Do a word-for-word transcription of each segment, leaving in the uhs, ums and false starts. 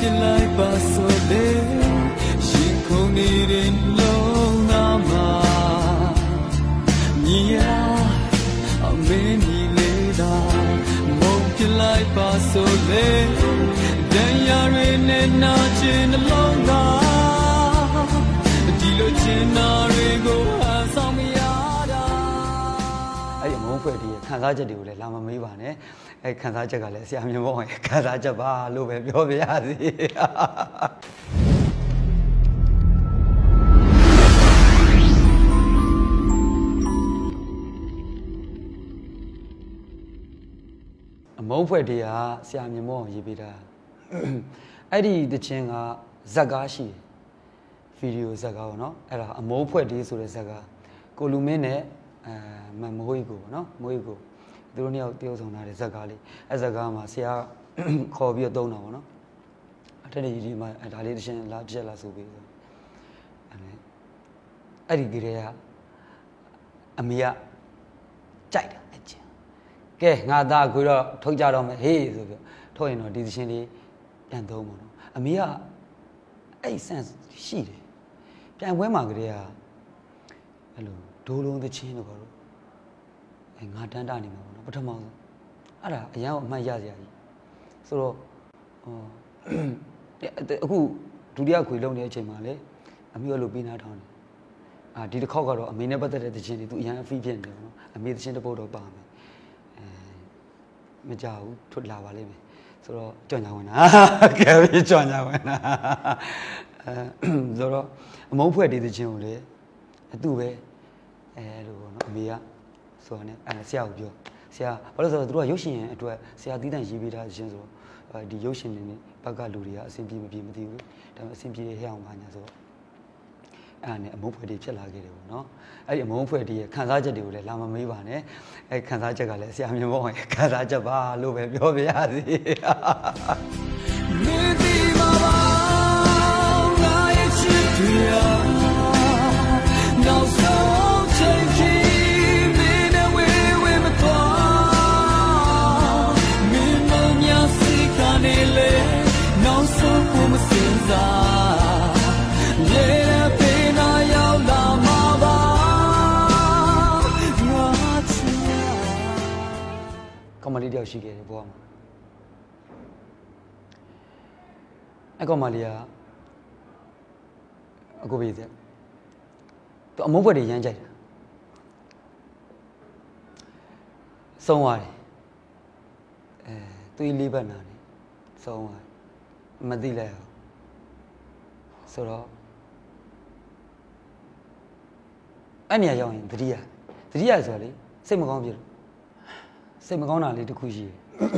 ခံစားချက်တွေကိုလည်းလာမမေးပါနဲ့အဲခံစားချက်ကလည်းဆရာမြင်ပေါ့ခံစားချက်ပါလို့ပဲပြောပြရစီအမုန်းဖွဲ့တရားဆရာမြင်ပေါ့ရေးပေးတာအဲ့ဒီတခြင်းကဇက်ကားရှိဗီဒီယိုဇက်ကားပေါ့နော်အဲ့ဒါအမုန်းဖွဲ့တရားဆိုတဲ့ဇက်ကားကိုလူမင်းနဲ့အဲမမဟိုးကိုပေါ့နော်မဟိုးကိုသူတို့နှစ်ယောက်တယောက်ဆောင်လာတဲ့ဇက်ကားလေးအဲဇက်ကားမှာဆရာခေါ်ပြီးတော့သုံးတာပေါ့နော်အထက်ကြီးဒီမှာဒါလေးတစ်ချက်လာတစ်ချက်လာဆိုပြီးဆိုအဲ့ဒီကလေးကအမေကကြိုက်တာအကျဉ်ကဲငါသားကိုတော့ထုတ်ကြတော့မယ်ဟေးဆိုပြီးထုတ်ရင်တော့ဒီသရှင်လေးပြန်သုံးပါတော့အမေကအဲ့ဆန့်ရှိတယ်ပြန်ပွဲမှာကလေးကအဲ့လိုဒိုးလုံးသချင်းတော့ကတော့အဲငါတန်းတာနေမှာပေါ့နော်ပထမဆုံးအဲ့ဒါအရန်အမှတ်ရစရာကြီးဆိုတော့ဟောအခုဒုတိယခွေလုံးနေတဲ့အချိန်မှာလေအမေကလို့ပြီးနာထောင်းတယ်အာဒီတစ်ခေါက်ကတော့အမေနဲ့ပတ်သက်တဲ့သချင်းတွေသူအရန်အဖိဖြစ်နေတယ်ပေါ့နော်အမေသချင်းတစ်ပုဒ်တော့ပါမယ်အဲမကြဘူးထွက်လာပါလိမ့်မယ်ဆိုတော့ကြောင်ညာဝင်တာကဲပြီးကြောင်ညာဝင်တာအဲဆိုတော့အမုန်းဖွဲ့တဲ့သချင်းကိုလေအတူပဲအဲလိုပေါ့နော်အမေကဆိုတော့ねအဲဆရာကိုပြောဆရာဘာလို့ဆိုတော့သူတို့ကရုပ်ရှင်အတွက်ဆရာတီးတန့်ရေးပေးထားခြင်းဆိုတော့ဒီရုပ်ရှင်တွေနဲ့ဘက်ကလူတွေကအဆင်ပြေမပြေမသိဘူးဒါပေမဲ့အဆင်ပြေရအောင်ပါညာဆိုတော့အဲ့ဒါနဲ့အမုန်းဖွဲ့တွေဖြစ်လာခဲ့တယ်ပေါ့နော်အဲ့ဒီအမုန်းဖွဲ့တွေရဲ့ခံစားချက်တွေကိုလည်းလာမမေးပါနဲ့အဲ့ခံစားချက်ကလည်းဆရာမြင်ပေါ့ခံစားချက်ပါလို့ပဲပြောပြရစီမေးဒီမာငါရဲ့ချစ်တရားနောက်ဆုံးချိန်ကြီးမင်းနဲ့ဝေးဝေးမသွားမင်းမများစိတ်ကနေလေနောက်ဆုံးကိုမစင်စားရေပေနာရောက်လာမှာပါငါချစ်ကမလေးတယောက်ရှိခဲ့တယ်ဘွားမှာအဲ့ကောင်မလေးကအကိုပေးတယ်သူအမုန်းဘွက်တွေရမ်းကြိုက်တာဆုံးသွားတယ်အဲသူလေးဘက်နာနေဆုံးသွားတယ်မသိလိုက်အောင်ဆိုတော့အဲ့နေရာရောက်ရင်တတိယတတိယဆိုတော့လေစိတ်မကောင်းဖြစ်လို့စိတ်မကောင်းတာလေးတစ်ခုရှိတယ်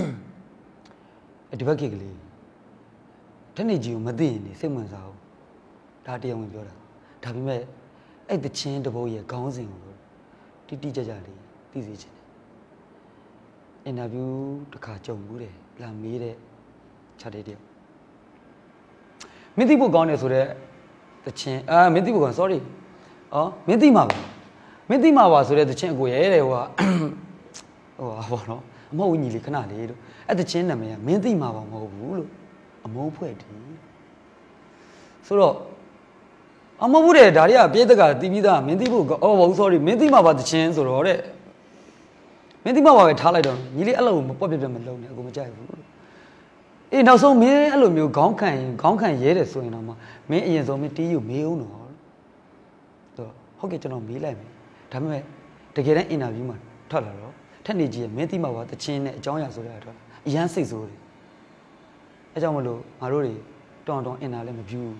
အဲဒီဘက်ကိကလေးတနေ့ကြီးကိုမသိရင်နေစိတ်ဝင်စားဘူးဒါတရားဝင်ပြောတာဒါပေမဲ့အဲ့တချင်းတဘိုးရဲ့ခေါင်းစဉ်ကိုတိတိကျကျလေးသိစေချင်တယ်အင်တာဗျူးတစ်ခါကြုံဘူးတယ်လာမေးတဲ့ခြားတဲ့တယောက်မင်းသိဖို့ကောင်းတယ်ဆိုတော့တချင်းအာမင်းသိဖို့ကောင်း sorry အော်မင်းသိမှာပါမင်းသိမှာပါဆိုတဲ့တချင်းအကိုရဲတဲ့ဟိုကဟိုဟာဘောနော်အမဟုတ်ညီလေးခဏလေးလို့အဲ့တချင်းနာမည်ကမင်းသိမှာပါမဟုတ်ဘူးလို့အမုန်းဖွဲ့တည်ဆိုတော့အမဟုတ်ဘူးတဲ့ဒါတွေကပြေးတက်ကတီးပြီးသားမင်းသိဖို့အော်ဘော sorry မင်းသိမှာပါတချင်းဆိုတော့တဲ့မင်းသိမှာပါပဲထားလိုက်တော့ညီလေးအဲ့လိုမပွက်ပြပြမလုံးနဲ့အကိုမကြိုက်ဘူးအေးနောက်ဆုံးမင်းအဲ့လိုမျိုးခေါင်းခံရင်ခေါင်းခံရဲတယ်ဆိုရင်တော့မင်းအရင်ဆုံးမင်းတီးယူမေးအောင်တော့ဆိုဟုတ်ကဲ့ကျွန်တော်မေးလိုက်မယ်ဒါပေမဲ့တကယ်တမ်းအင်တာဗျူးမှာထွက်လာတော့ထက်နေကြီးရဲ့မင်းသိမှာပါတချင်းနဲ့အကြောင်းအရာဆိုတဲ့အထွက်အရန်စိတ်ဆိုးတယ်အဲကြောင့်မလို့ငါတို့တွေတောင်းတောင်းအင်တာလည်းမဗျူး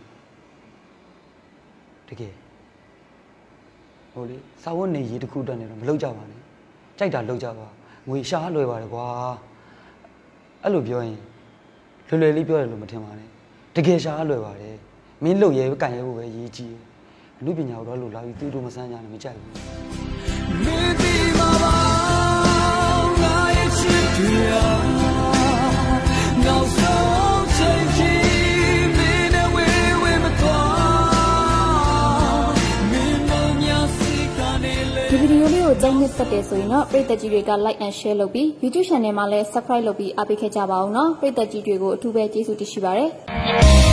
တကယ်ဟိုလေစာဝတ်နေရေးတစ်ခုတက်နေတော့မလုပ်ကြပါနဲ့ကြိုက်တာလုပ်ကြပါငွေရှားလွယ်ပါတယ်ကွာအဲ့လိုပြောရင်လွယ်လွယ်လေးပြောတယ်လို့မထင်ပါနဲ့တကယ်ရှားလွယ်ပါတယ်မင်းလုပ်ရဲကန်ရဲဖို့ပဲရေးကြည့်အမှုပညာတော့လို့လာပြီးသူတို့မစမ်းကြနဲ့မကြိုက်ဘူးမင်းဒီမှာပါငါရဲ့ချစ်တရားနောက်ဆုံးချိန်ကြီးမင်းနဲ့ဝေးဝေးမသွားမင်းမများစိတ်ကနေလေဒီဗီဒီယိုလေးကိုကြောင်းနှစ်သက်တယ်ဆိုရင်တော့ပရိသတ်ကြီးတွေက like and share လုပ်ပြီး YouTube channel မှာလည်း subscribe လုပ်ပြီးအားပေးခဲ့ကြပါအောင်နော်ပရိသတ်ကြီးတွေကိုအထူးပဲကျေးဇူးတင်ရှိပါတယ်